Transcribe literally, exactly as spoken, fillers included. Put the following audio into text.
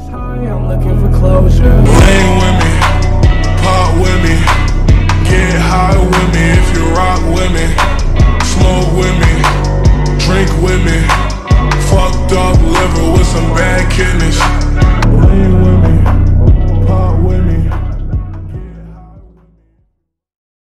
I'm looking for closure. Lean with me, pop with me, get high with me if you rock with me, smoke with me, drink with me, fucked up liver with some bad kidneys.